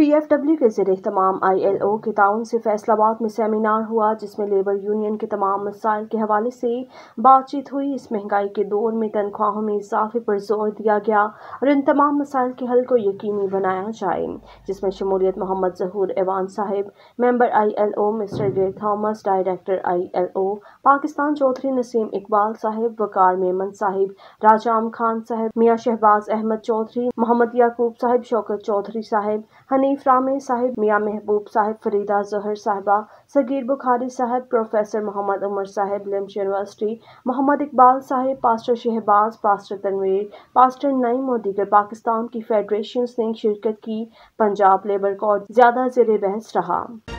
PFW के ज़रिए तमाम ILO के ताउन से फैसलाबाद में सेमिनार हुआ, जिसमें लेबर यूनियन के तमाम मसाइल के हवाले से बातचीत हुई। इस महंगाई के दौर में तनख्वाहों में इजाफे पर जोर दिया गया और इन तमाम मसाइल के हल को यकीनी बनाया जाए, जिसमें शमूलियत Mohammad Zahoor Awan sahib, member ILO mister Gay Thomas, director ILO Pakistan Chaudhry Naseem Iqbal sahib, Waqar Memon sahib, Rajam Khan sahib, Mian Shahbaz Ahmad Chaudhary, Mohammad याकूब साहिब, शौकत चौधरी साहिब, हनीफ रामे साहिब, मियाँ महबूब Sahib, Farida Zaheer sahiba, Saghir Bukhari sahib, professor Mohammad Umar sahib, LUMS university, Mohammad Iqbal sahib, pastor Shahbaz, pastor Tanveer, pastor Naeem और दीगर पाकिस्तान की फेडरेशंस ने शिरकत की। पंजाब लेबर कोड ज्यादा ज़ेर बहस रहा।